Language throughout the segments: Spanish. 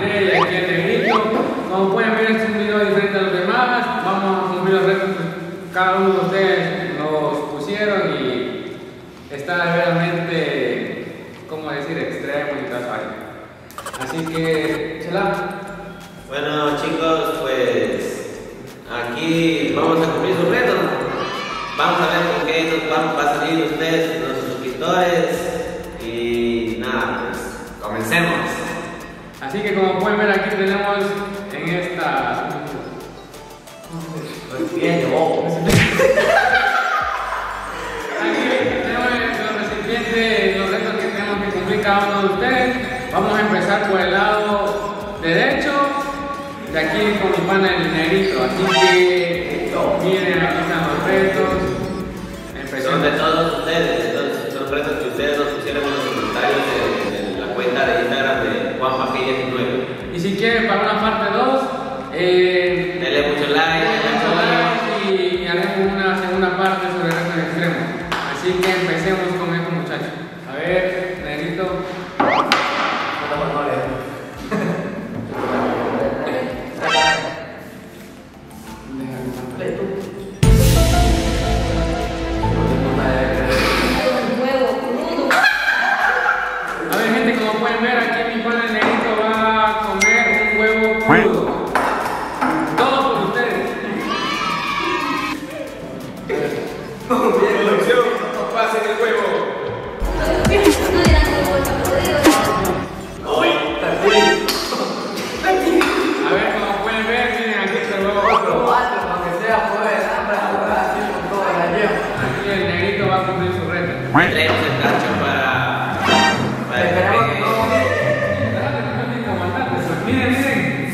Maite y aquí el negrito. Como pueden ver, este es un video diferente a los demás. Vamos a cumplir los retos que cada uno de ustedes nos pusieron y está verdaderamente, ¿cómo decir?, extremo y casual. Así que, chela. Bueno, chicos, pues aquí vamos a cumplir sus retos. Vamos a ver con qué nos va a salir ustedes, los suscriptores. Y nada, pues comencemos. Así que como pueden ver, aquí tenemos en esta... Bien, Aquí tenemos los recipientes, los retos que tenemos que cumplir cada uno de ustedes. Vamos a empezar por el lado derecho, de aquí con mi pana el negrito. Así que miren, aquí están los retos. Son de todos ustedes, entonces son retos que ustedes nos pusieron en los comentarios de la cuenta de Instagram de JuanPapi19. Y si quieren para una parte 2, denle mucho like, y haremos una segunda parte sobre retos extremos. Así que empecemos con estos muchachos. A ver, negrito. A ver, gente, como pueden ver, aquí mi pana el negrito va a comer un huevo crudo. Todo por ustedes. Producción, pasen el huevo. A ver, como pueden ver, miren, aquí está el huevo crudo. Aquí el negrito va a cumplir su reto. Traemos el tacho para que Miren, miren.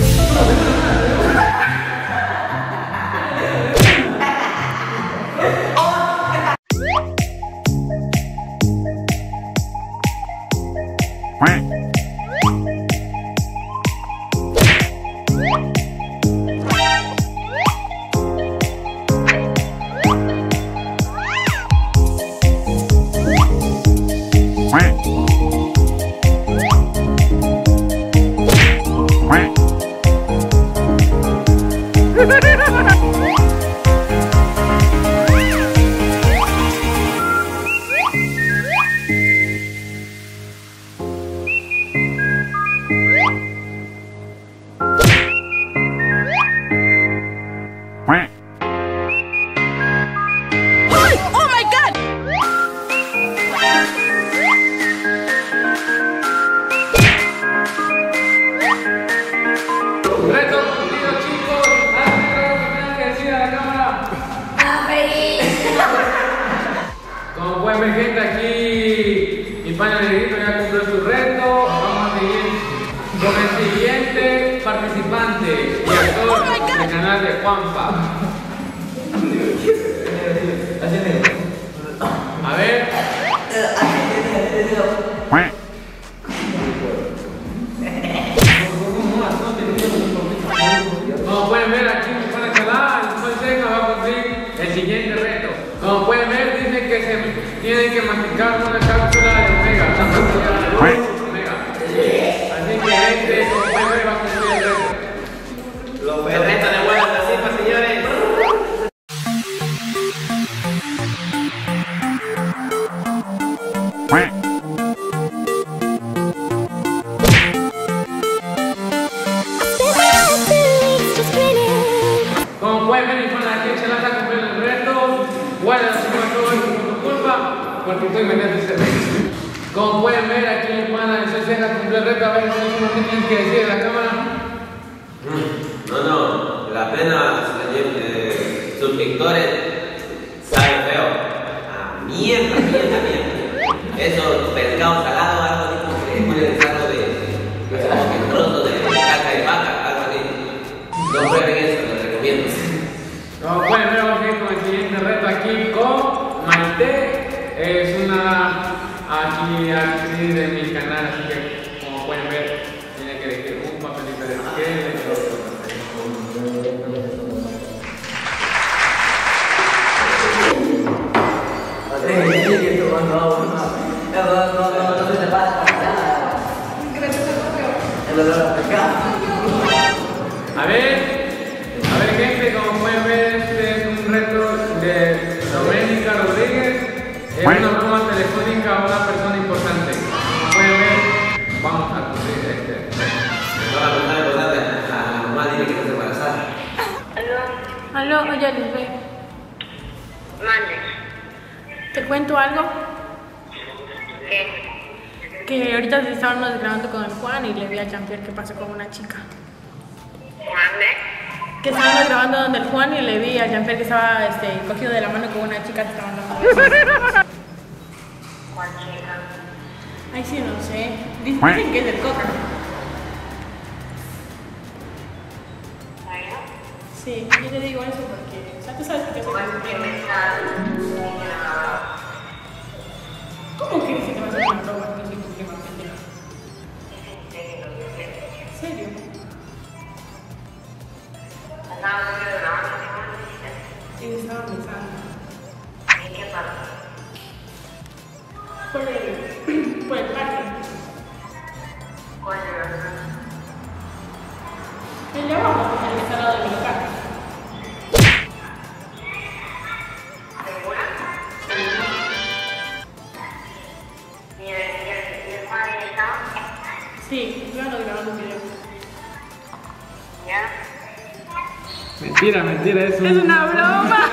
Reto cumplido, chicos. ¿Algo que tengan que decir a la cámara? Como pueden ver, gente, aquí mi pana negrito ya cumplió su reto. Vamos a seguir con el siguiente participante y actor del canal de Juanpa. A ver. Como pueden ver, aquí mi pana Chalá, el Fonseca va a cumplir el siguiente reto. Como pueden ver, dice que se tienen que masticar una cápsula de omega. Una cápsula de omega. Así que este, como pueden ver, va a cumplir el reto. el reto de buenas nacimientos, señores. Como pueden ver, mi pana, aquí Chalá está cumpliendo el reto. Bueno, todo esto por tu culpa, porque estoy metiendo este reto. Como pueden ver, aquí mi pana de Ceja cumplió el reto. A ver, ¿qué tienen que decir en la cámara? No, la plena suscriptores sabe feo. Ah, mierda. Eso, pescado salado, algo así como que pueden algo de como que trozo de caca de vaca, algo así. No prueben eso, les recomiendo. Como pueden ver, vamos a ir con el siguiente reto aquí con Maite. Es una actriz de mi canal, así que como pueden ver, tiene que elegir un papelito de esqueleto. El olor a pescado. A ver gente, como pueden ver, este es un reto de Doménica Rodríguez. Es una broma telefónica a una persona importante. Como pueden ver, vamos a cumplir este reto. Ahora la persona importante, a la mamá dile que no se embarazada. Aló, oye Lisbeth, Mande. ¿te cuento algo? ¿Qué? Que ahorita estábamos grabando con el Juan y le vi a Jean-Pierre que pasó con una chica. ¿Mande? Que estábamos grabando donde el Juan y le vi a Jean-Pierre que estaba cogido de la mano con una chica que estaban dando besos. ¿Cuál chica? Ay, sí, no sé. Dicen que es del Coca. ¿Ahí? Sí, yo le digo eso porque, o sea, tú sabes que te ¿Cuál que me está? ¿Cómo que dice que va a hacer una broma? No sé por qué más pendeja. ¿En serio? Sí, me estaba pensando. ¿Y qué pasa? Por el parque. ¿Cuál de los dos? El de abajo, el que está al lado de mi local. ¿Segura? ¿Y el Juan está? Sí, yo ando grabando un video. ¿Ya? Mentira, eso ¡Es una broma!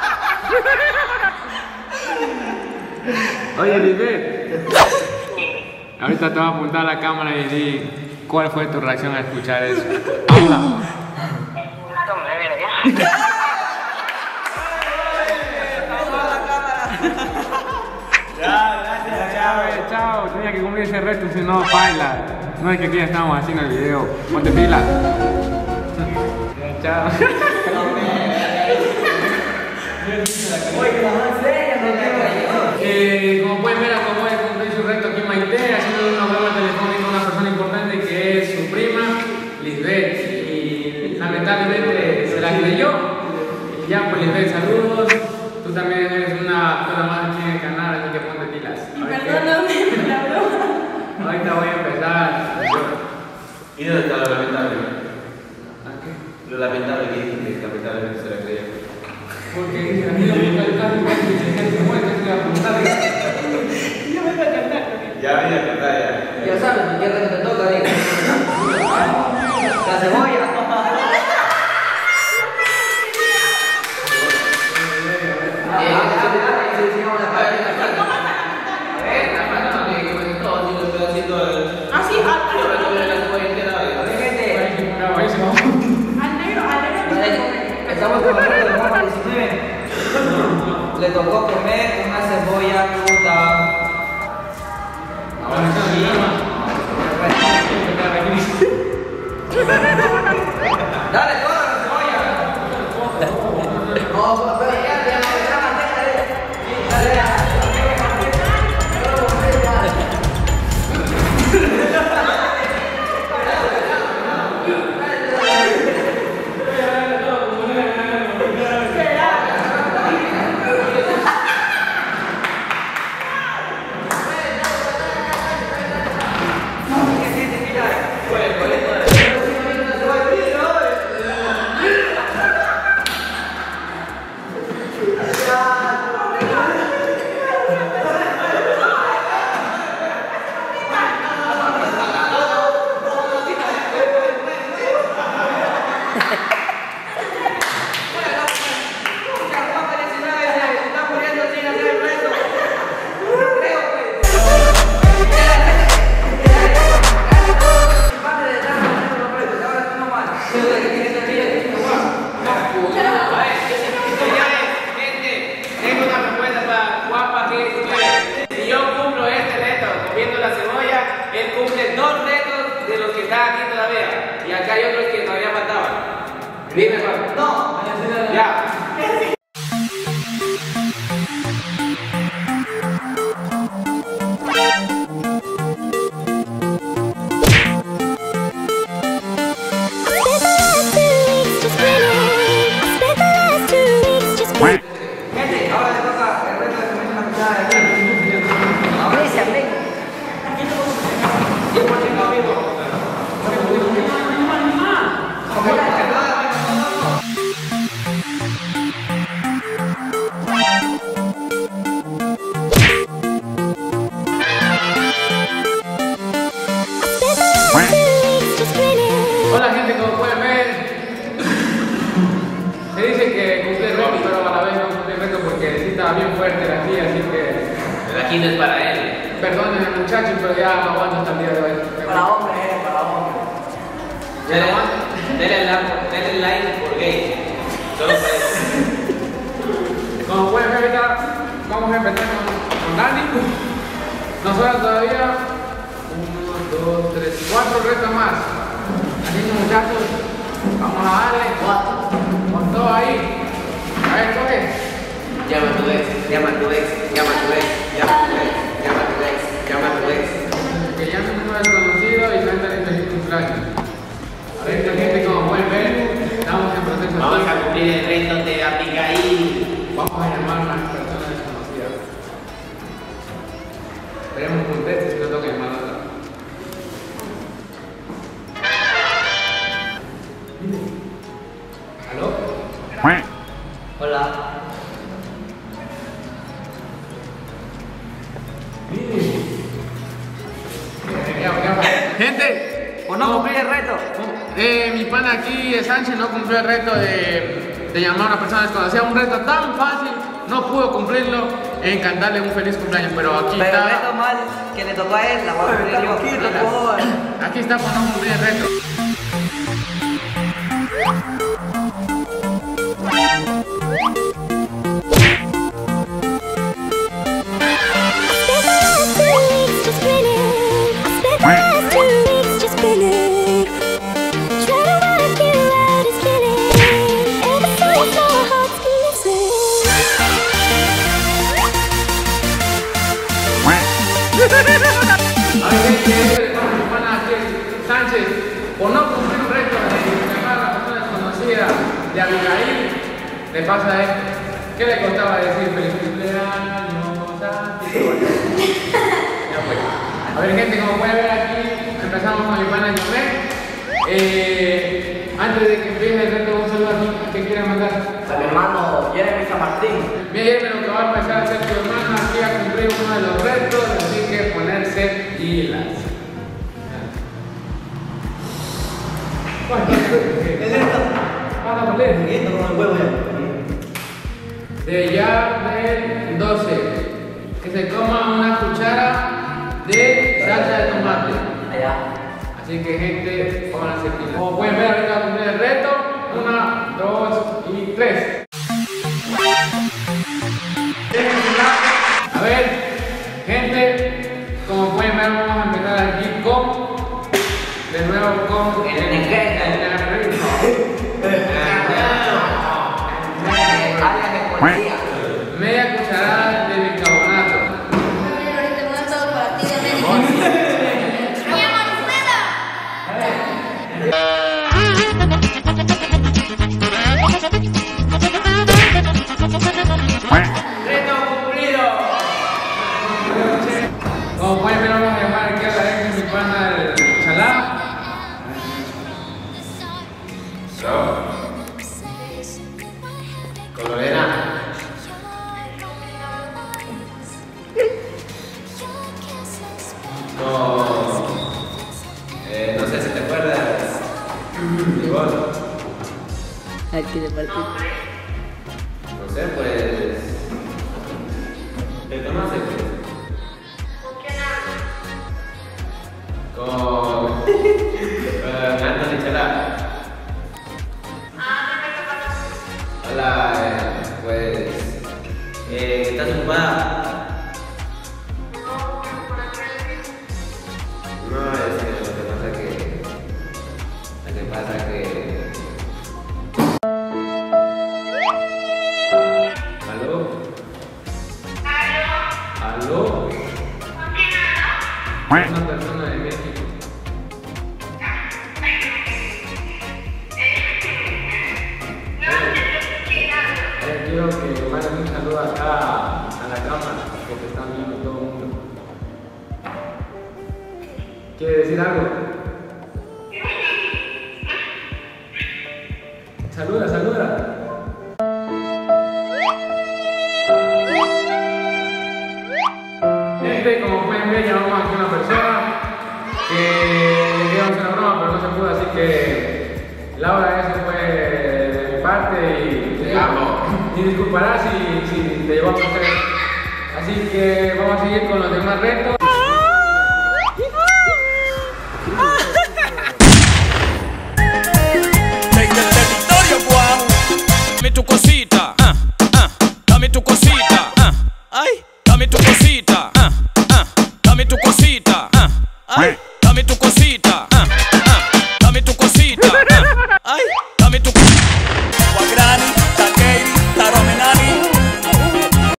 Oye, Lisbeth, ahorita te voy a apuntar a la cámara y di cuál fue tu reacción al escuchar eso. Habla. Toma, verga. Chao, tenía que cumplir ese reto, si no, baila. No es que aquí ya estamos haciendo el video. Ponte pila. Chao. Como pueden ver, acabó de cumplir su reto aquí en Maite, haciendo una broma telefónica a una persona importante que es su prima, Lisbeth. Y lamentablemente se la creyó. Y ya, pues Lisbeth, saludos. Tú también eres una más aquí en el canal, así que ponte pilas. Y perdóname por la broma. Ahorita voy a empezar. ¿Y dónde está lo lamentable? ¿A qué? Lo lamentable que dice que lamentablemente se la creía. Porque a mí no me gusta el carro, que se muestra que se va a apuntar. Yo me voy a cantar. Ya voy a cantar ya. Ya sabes, ¿qué es lo que te toca, Diego? La cebolla. Ah, sí, al negro. Estamos con el de Juan 19. Le tocó comer una cebolla cruda. Dale, toda la cebolla. No, pero ya, la manteca. Dale. Y acá hay otros que todavía faltaban. Dime, Juan. No, Ya. gente, ahora le toca el reto de comer una cuchara de aquí. Ahora sí, amigo. ¿Quién por qué no, amigo? Aquí no es para él. Perdónenme muchachos, pero ya no aguanto hasta el día de hoy. Para hombre, para hombre. Denle like por gay. Solo para eso. Como pueden ver ahorita, vamos a empezar con Dani. Nosotros todavía 1, 2, 3, 4 retos más. Así que muchachos, vamos a darle 4 con todo ahí. A ver, coge. Llama a tu ex, llama a tu ex, llama a tu ex, llama a tu ex, llama a tu ex, llama a tu ex. Que llame un número desconocido y cuéntale feliz cumpleaños. A ver, gente, como pueden ver, estamos en proceso. Vamos a cumplir el reto de Abigail. Vamos a llamar a una persona desconocida. Esperemos que conteste si no toca llamar a otra. ¿Aló? Hola. Gente, ¿O no cumplir el reto? mi pana aquí, Sánchez, no cumplió el reto de llamar a una persona desconocida. Un reto tan fácil, no pudo cumplirlo en cantarle un feliz cumpleaños. Pero aquí Pero está. el reto mal que le tocó a él, la voy a cumplir yo. Aquí está por no cumplir el reto. A ver, gente, mi pana aquí, Sánchez, por no cumplir un reto de llamar a la persona desconocida de Abigail, le pasa esto. ¿Qué le costaba decir feliz cumpleaños? Ya fue. A ver, gente, como pueden ver aquí, empezamos con mi pana Yomet. Antes de que empiece el reto, un saludo a quien quiera mandar. A mi hermano Jeremy San Martín. Bien, lo que va a empezar a hacer tu hermano aquí a cumplir uno de los retos, así que ponerse pilas. ¿Es esto? Vas a poner. Esto con el huevo ya. De ya del 12, que se coma una cuchara de salsa de tomate. Allá. Así que gente, pónganse pilas. Como pueden ver, ahorita va a cumplir el reto. 1, 2 y 3. A ver, gente, como pueden ver, vamos a empezar aquí con, de nuevo con El negrito. Área de policía. media cucharada de bicarbonato. ¡Reto cumplido! Como pueden ver, vamos a llamar aquí a la ex de mi pana del Chalá. Con Lorena. No sé si te acuerdas. Igual. Al que le partí. No sé, pues. ¿Te conoces? Con. Anthony Chalá. Hola, pues. ¿Estás ocupada? No, es que lo que pasa que. ¿Aló? ¿Aló? Una persona de México. Quiero que me manden un saludo acá a la cámara, que te están viendo todo el mundo. ¿Quiere decir algo? Saluda, saluda. Gente, como pueden ver, llamamos aquí a una persona que le dio hacer una broma, pero no se pudo, así que Laura, eso fue de mi parte y Te amo. y disculparás si te llevamos a Así que vamos a seguir con los demás retos.